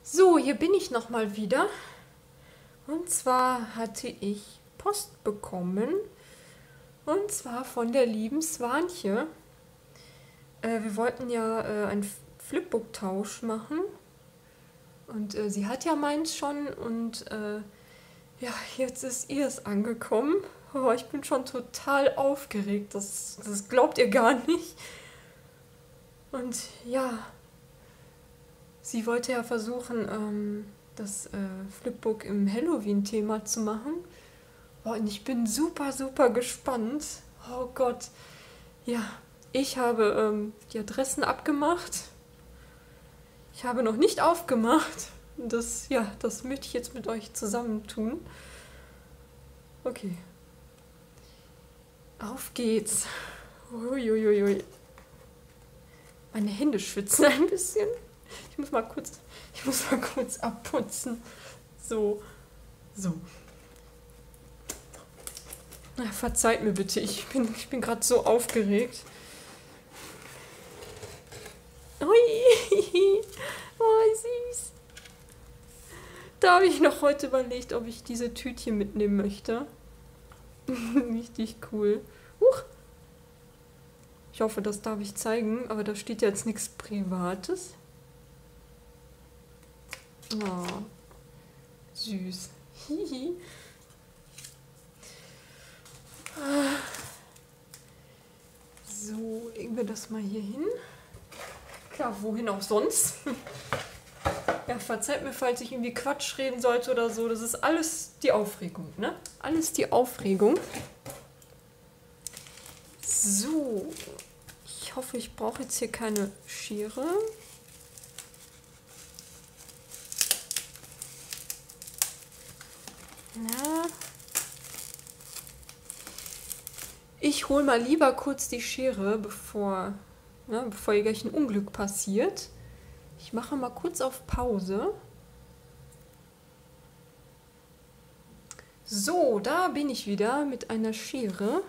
So, hier bin ich nochmal wieder. Und zwar hatte ich Post bekommen. Und zwar von der lieben Swanche. Wir wollten ja einen Flipbook-Tausch machen. Und sie hat ja meins schon. Und ja, jetzt ist ihr es angekommen. Oh, ich bin schon total aufgeregt. Das glaubt ihr gar nicht. Und ja, sie wollte ja versuchen, das Flipbook im Halloween-Thema zu machen. Oh, und ich bin super, super gespannt. Oh Gott. Ja, ich habe die Adressen abgemacht. Ich habe noch nicht aufgemacht. Ja, das möchte ich jetzt mit euch zusammen tun. Okay. Auf geht's. Uiuiui. Meine Hände schwitzen ein bisschen. Ich muss mal kurz abputzen. So. So. Na, verzeiht mir bitte, ich bin gerade so aufgeregt. Ui, oh, süß. Da habe ich noch heute überlegt, ob ich diese Tütchen mitnehmen möchte. Richtig cool. Huch. Ich hoffe, das darf ich zeigen, aber da steht jetzt nichts Privates. Oh, süß. Hihi. So, legen wir das mal hier hin. Klar, wohin auch sonst. Ja, verzeiht mir, falls ich irgendwie Quatsch reden sollte oder so. Das ist alles die Aufregung, ne? Alles die Aufregung. So. Ich hoffe, ich brauche jetzt hier keine Schere. Na. Ich hole mal lieber kurz die Schere, bevor hier gleich ein Unglück passiert. Ich mache mal kurz auf Pause. So, da bin ich wieder mit einer Schere.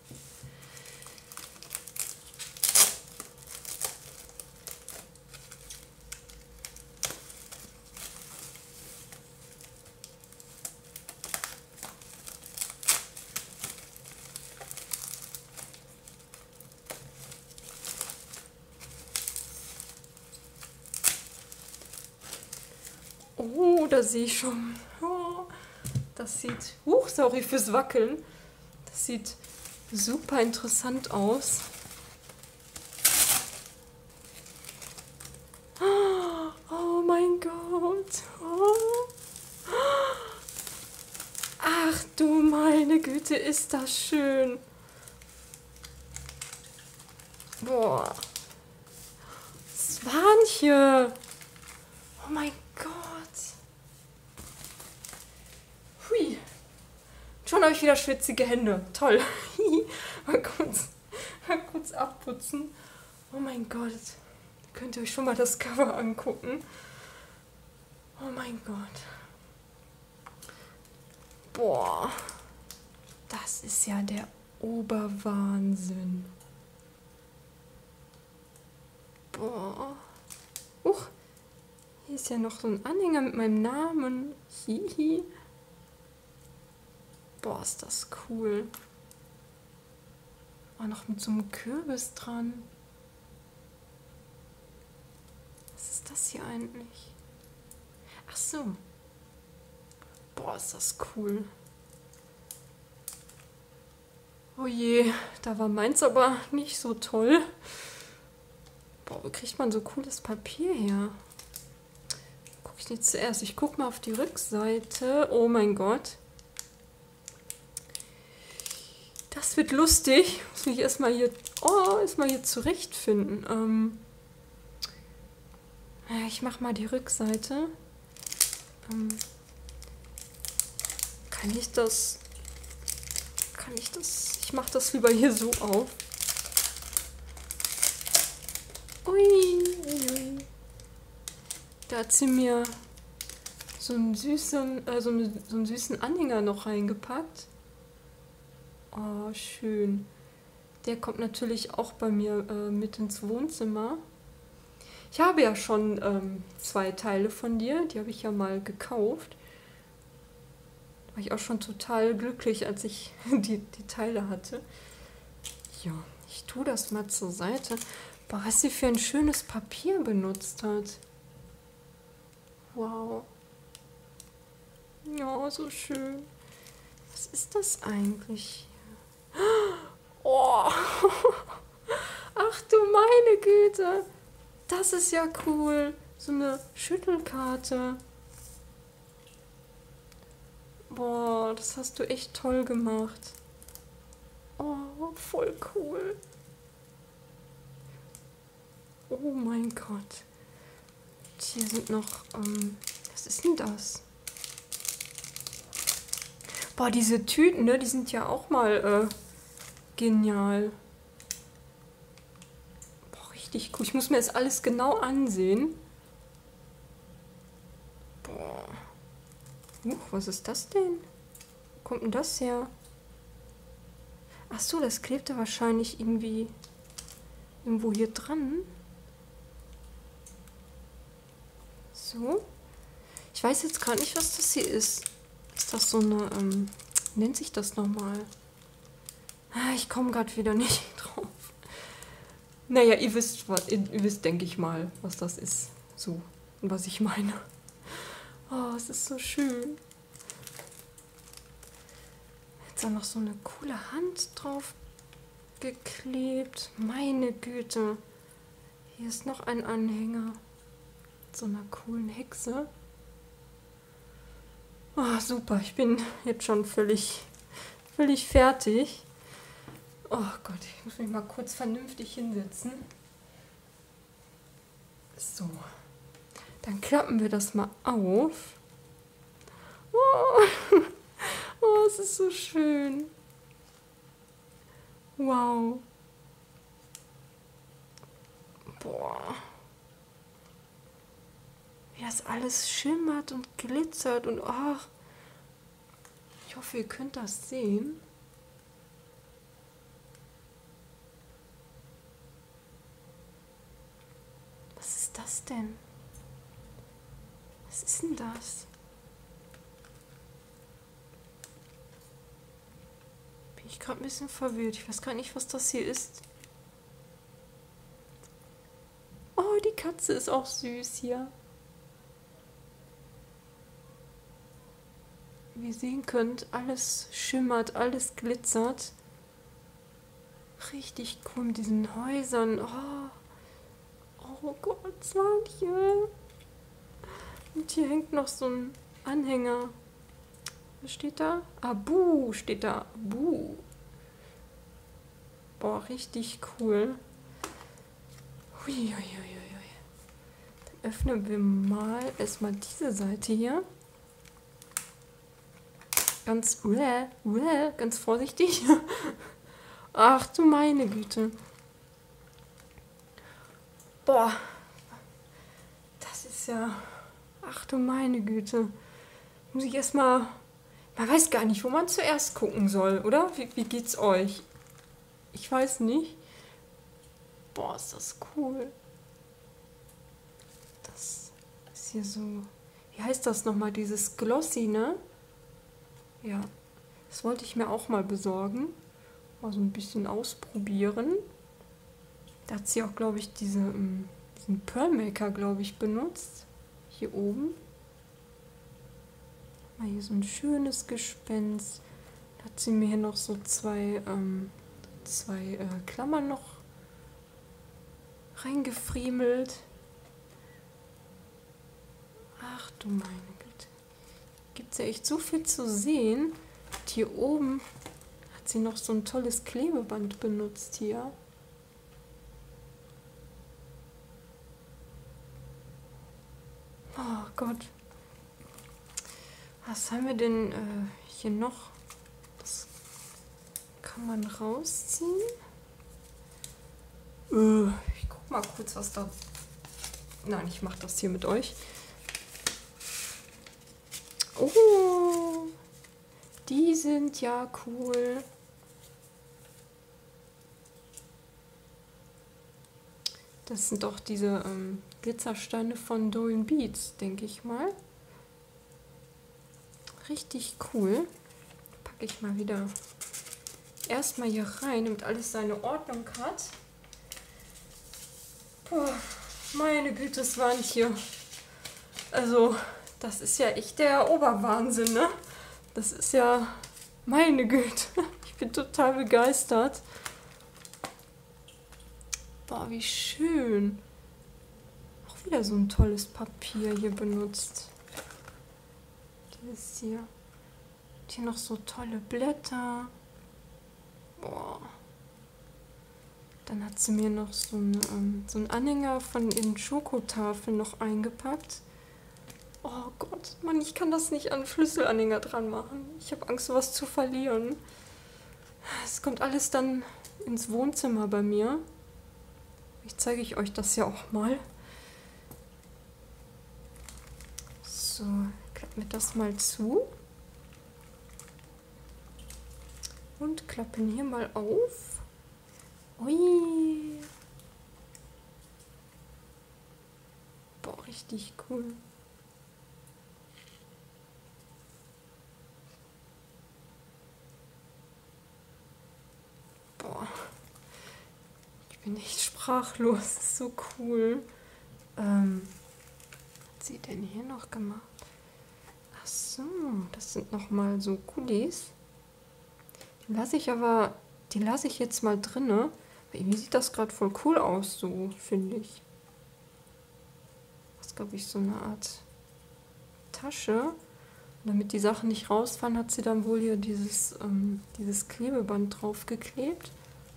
Oh, da sehe ich schon. Oh, das sieht... sorry fürs Wackeln. Das sieht super interessant aus. Oh mein Gott. Oh. Ach du meine Güte, ist das schön. Boah. Swanche. Oh mein Gott. Hui. Schon habe ich wieder schwitzige Hände. Toll. mal kurz abputzen. Oh mein Gott. Könnt ihr euch schon mal das Cover angucken? Oh mein Gott. Boah. Das ist ja der Oberwahnsinn. Boah. Hier ist ja noch so ein Anhänger mit meinem Namen. Hihi. Boah, ist das cool. Oh, noch mit so einem Kürbis dran. Was ist das hier eigentlich? Ach so. Boah, ist das cool. Oh je, da war meins aber nicht so toll. Boah, wo kriegt man so cooles Papier her? Guck ich jetzt zuerst. Ich guck mal auf die Rückseite. Oh mein Gott. Das wird lustig. Muss mich erstmal hier zurechtfinden. Ich mach mal die Rückseite. Kann ich das? Ich mach das lieber hier so auf. Ui. Da hat sie mir so einen süßen Anhänger noch reingepackt. Oh, schön. Der kommt natürlich auch bei mir mit ins Wohnzimmer. Ich habe ja schon 2 Teile von dir, die habe ich ja mal gekauft. Da war ich auch schon total glücklich, als ich die Teile hatte. Ja, ich tue das mal zur Seite. Boah, was sie für ein schönes Papier benutzt hat. Wow. Ja, so schön. Was ist das eigentlich? Oh, ach du meine Güte. Das ist ja cool. So eine Schüttelkarte. Boah, das hast du echt toll gemacht. Oh, voll cool. Oh mein Gott. Hier sind noch, was ist denn das? Boah, diese Tüten, ne, die sind ja auch mal genial. Boah, richtig cool. Ich muss mir das alles genau ansehen. Boah. Was ist das denn? Wo kommt denn das her? Ach so, das klebt da wahrscheinlich irgendwie irgendwo hier dran. So. Ich weiß jetzt gerade nicht, was das hier ist. Ist das so eine, nennt sich das nochmal? Ah, ich komme gerade wieder nicht drauf. Naja, ihr wisst, denke ich mal, was das ist. So, und was ich meine. Oh, es ist so schön. Jetzt auch noch so eine coole Hand drauf geklebt. Meine Güte. Hier ist noch ein Anhänger. Mit so einer coolen Hexe. Oh, super. Ich bin jetzt schon völlig fertig. Oh Gott, ich muss mich mal kurz vernünftig hinsetzen. So. Dann klappen wir das mal auf. Oh, oh, es ist so schön. Wow. Boah. Wie das alles schimmert und glitzert und ach. Ich hoffe, ihr könnt das sehen. Was ist das denn? Was ist denn das? Bin ich gerade ein bisschen verwirrt. Ich weiß gar nicht, was das hier ist. Oh, die Katze ist auch süß hier. Wie ihr sehen könnt, alles schimmert, alles glitzert. Richtig cool mit diesen Häusern. Oh Gott, Sandje. Und hier hängt noch so ein Anhänger. Was steht da? Abu steht da. Abu. Boah, richtig cool. Hui. Dann öffnen wir mal erstmal diese Seite hier. Ganz vorsichtig. Ach du meine Güte. Boah. Das ist ja... Ach du meine Güte. Muss ich erstmal... Man weiß gar nicht, wo man zuerst gucken soll, oder? Wie geht's euch? Ich weiß nicht. Boah, ist das cool. Das ist hier so... Wie heißt das nochmal? Dieses Glossy, ne? Ja. Das wollte ich mir auch mal besorgen. Mal so ein bisschen ausprobieren. Da hat sie auch, glaube ich, diesen Pearl Maker, glaube ich, benutzt. Hier oben. Mal hier so ein schönes Gespenst. Da hat sie mir hier noch so zwei Klammern noch reingefriemelt. Ach du meine Güte. Gibt es ja echt so viel zu sehen. Und hier oben hat sie noch so ein tolles Klebeband benutzt hier. Oh Gott. Was haben wir denn hier noch? Das kann man rausziehen. Ich guck mal kurz, was da... Nein, ich mache das hier mit euch. Oh, die sind ja cool. Das sind doch diese Glitzersteine von Dorian Beats, denke ich mal. Richtig cool. Packe ich mal wieder erstmal hier rein, damit alles seine Ordnung hat. Boah, meine Güte, das waren hier. Also, das ist ja echt der Oberwahnsinn, ne? Das ist ja meine Güte. Ich bin total begeistert. Boah, wie schön. Auch wieder so ein tolles Papier hier benutzt. Dieses hier. Und hier noch so tolle Blätter. Boah. Dann hat sie mir noch so einen Anhänger von den Schokotafeln noch eingepackt. Oh Gott, Mann, ich kann das nicht an Schlüsselanhänger dran machen. Ich habe Angst, sowas zu verlieren. Es kommt alles dann ins Wohnzimmer bei mir. Ich zeige euch das ja auch mal. So, klappen wir das mal zu. Und klappen hier mal auf. Ui. Boah, richtig cool. Boah. Ich bin echt sprachlos. Das ist so cool. Was hat sie denn hier noch gemacht? Ach so, das sind nochmal so Goodies. Die lasse ich jetzt mal drinne. Irgendwie sieht das gerade voll cool aus, so finde ich. Das ist, glaube ich, so eine Art Tasche. Und damit die Sachen nicht rausfallen, hat sie dann wohl hier dieses Klebeband draufgeklebt.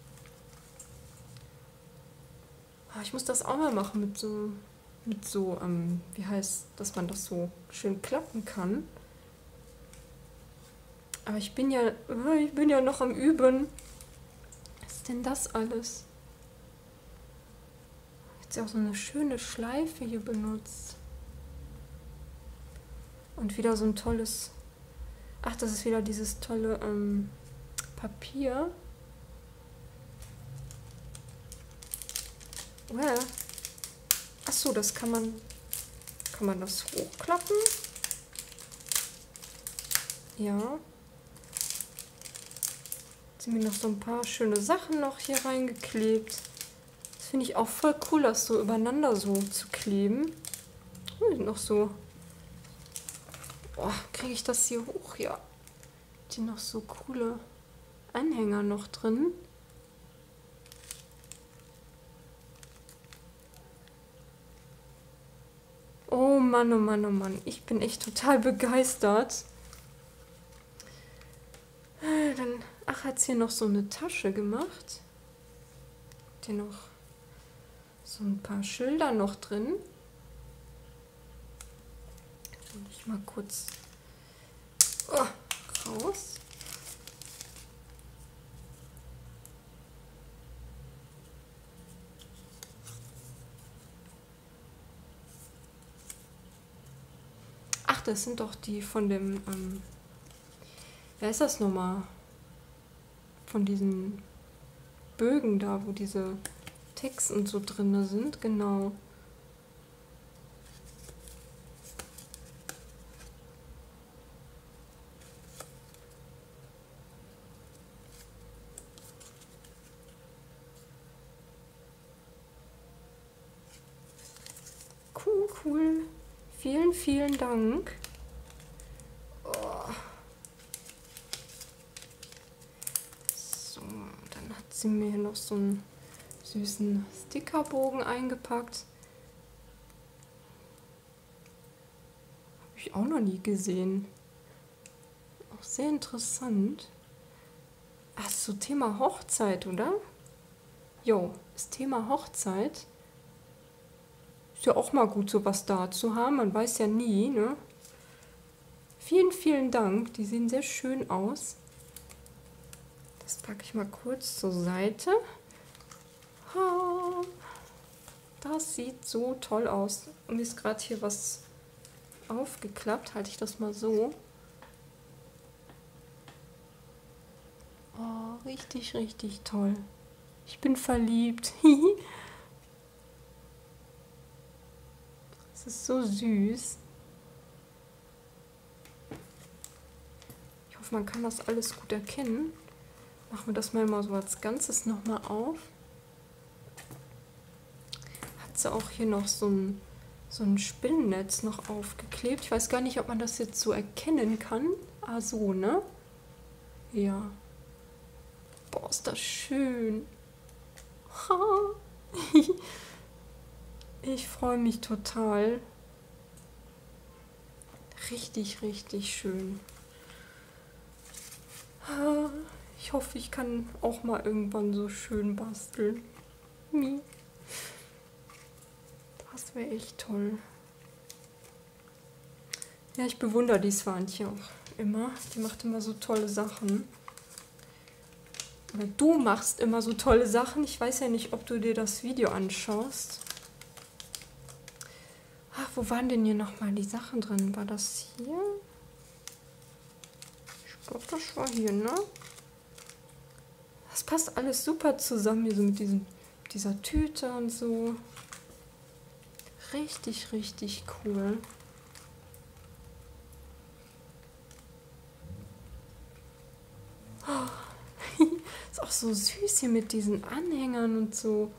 Ich muss das auch mal machen mit so, wie heißt, dass man das so schön klappen kann. Aber ich bin ja noch am Üben. Was ist denn das alles? Jetzt auch so eine schöne Schleife hier benutzt. Und wieder so ein tolles... Ach, das ist wieder dieses tolle Papier. Well. Ach so, das kann man das hochklappen? Ja. Jetzt sind mir noch so ein paar schöne Sachen noch hier reingeklebt. Das finde ich auch voll cool, das so übereinander so zu kleben. Noch so. Oh, kriege ich das hier hoch? Ja. Hier noch so coole Anhänger noch drin. Oh Mann, oh Mann, oh Mann. Ich bin echt total begeistert. Dann, hat sie hier noch so eine Tasche gemacht. Hier noch so ein paar Schilder noch drin. Hol ich mal kurz raus. Ach, das sind doch die von dem, wer ist das nochmal? Von diesen Bögen da, wo diese Texte und so drin sind, genau. Cool. Vielen, vielen Dank. So, dann hat sie mir noch so einen süßen Stickerbogen eingepackt. Habe ich auch noch nie gesehen. Auch sehr interessant. Ach, so Thema Hochzeit, oder? Jo, das Thema Hochzeit. Ist ja auch mal gut, sowas da zu haben. Man weiß ja nie, ne? Vielen, vielen Dank. Die sehen sehr schön aus. Das packe ich mal kurz zur Seite. Das sieht so toll aus. Und mir ist gerade hier was aufgeklappt. Halte ich das mal so. Oh, richtig, richtig toll. Ich bin verliebt. Das ist so süß. Ich hoffe, man kann das alles gut erkennen. Machen wir das mal so als Ganzes nochmal auf. Hat sie auch hier noch so ein Spinnennetz noch aufgeklebt. Ich weiß gar nicht, ob man das jetzt so erkennen kann. Ah, so, ne? Ja. Boah, ist das schön. Ich freue mich total. Richtig, richtig schön. Ich hoffe, ich kann auch mal irgendwann so schön basteln. Das wäre echt toll. Ja, ich bewundere die Swantje auch immer. Die macht immer so tolle Sachen. Oder du machst immer so tolle Sachen. Ich weiß ja nicht, ob du dir das Video anschaust. Ach, wo waren denn hier nochmal die Sachen drin? War das hier? Ich glaube, das war hier, ne? Das passt alles super zusammen hier so mit dieser Tüte und so. Richtig, richtig cool. Oh, ist auch so süß hier mit diesen Anhängern und so.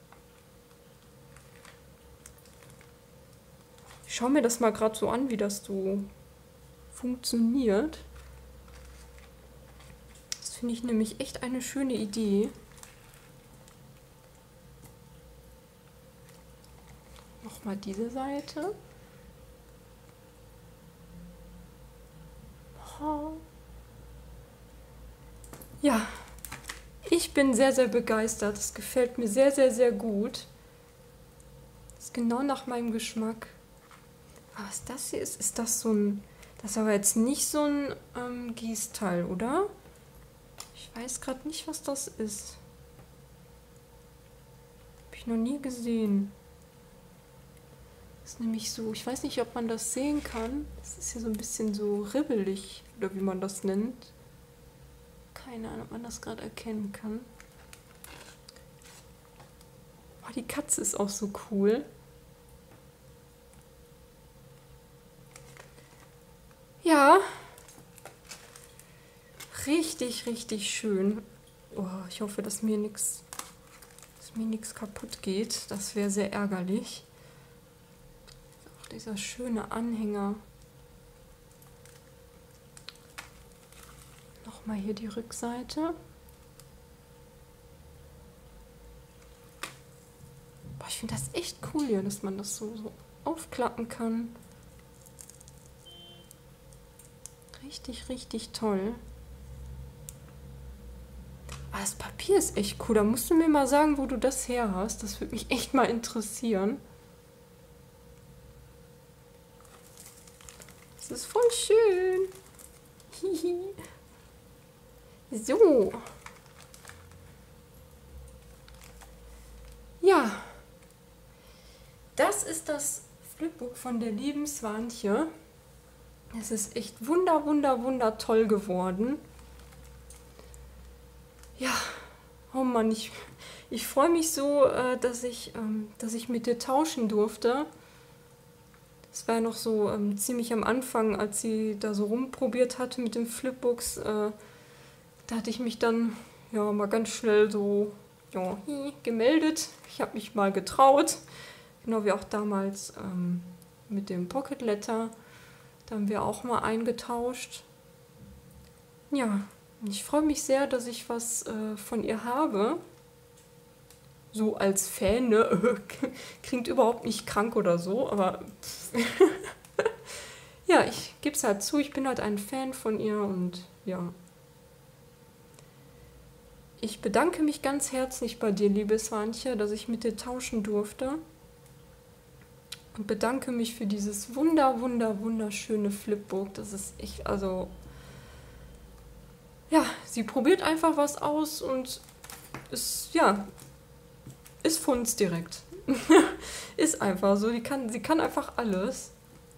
Ich schaue mir das mal gerade so an, wie das so funktioniert. Das finde ich nämlich echt eine schöne Idee. Nochmal diese Seite. Oh. Ja, ich bin sehr, sehr begeistert. Es gefällt mir sehr, sehr, sehr gut. Das ist genau nach meinem Geschmack. Aber was das hier ist, ist das so ein... Das ist aber jetzt nicht so ein Gießteil, oder? Ich weiß gerade nicht, was das ist. Habe ich noch nie gesehen. Das ist nämlich so, ich weiß nicht, ob man das sehen kann. Das ist hier so ein bisschen so ribbelig, oder wie man das nennt. Keine Ahnung, ob man das gerade erkennen kann. Oh, die Katze ist auch so cool. Ja. Richtig, richtig schön. Oh, ich hoffe, dass mir nichts kaputt geht. Das wäre sehr ärgerlich. Auch dieser schöne Anhänger. Nochmal hier die Rückseite. Boah, ich finde das echt cool hier, dass man das so aufklappen kann. Richtig, richtig toll. Ah, das Papier ist echt cool. Da musst du mir mal sagen, wo du das her hast. Das würde mich echt mal interessieren. Das ist voll schön. So. Ja. Das ist das Flipbook von der lieben Swantje. Es ist echt wunder toll geworden. Ja, oh Mann, ich freue mich so, dass ich mit dir tauschen durfte. Das war ja noch so ziemlich am Anfang, als sie da so rumprobiert hatte mit den Flipbooks. Da hatte ich mich dann ja mal ganz schnell so gemeldet. Ich habe mich mal getraut. Genau wie auch damals mit dem Pocket Letter. Da haben wir auch mal eingetauscht. Ja, ich freue mich sehr, dass ich was von ihr habe. So als Fan, ne? Klingt überhaupt nicht krank oder so, aber ja, ich gebe es halt zu, ich bin halt ein Fan von ihr und ja. Ich bedanke mich ganz herzlich bei dir, liebe Swantje, dass ich mit dir tauschen durfte. Und bedanke mich für dieses wunderschöne Flipbook. Das ist echt, also... Ja, sie probiert einfach was aus und ist Funz direkt. Ist einfach so, sie kann einfach alles.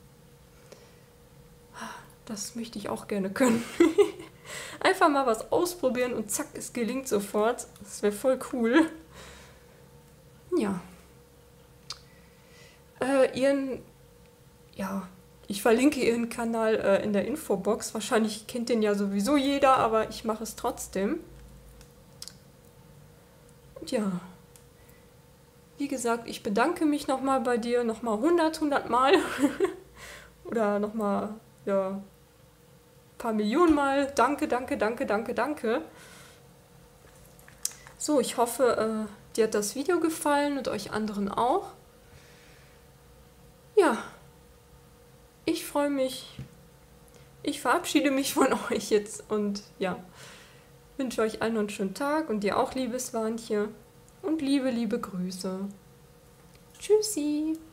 Das möchte ich auch gerne können. Einfach mal was ausprobieren und zack, es gelingt sofort. Das wäre voll cool. Ja. ja, ich verlinke ihren Kanal in der Infobox. Wahrscheinlich kennt den ja sowieso jeder, aber ich mache es trotzdem. Und ja, wie gesagt, ich bedanke mich nochmal bei dir, nochmal 100 Mal oder nochmal, ja, ein paar Millionen Mal. Danke, danke, danke, danke, danke. So, ich hoffe, dir hat das Video gefallen und euch anderen auch. Ja, ich freue mich. Ich verabschiede mich von euch jetzt und ja, wünsche euch allen noch einen schönen Tag und dir auch, liebes Warnchen. Und liebe, liebe Grüße. Tschüssi.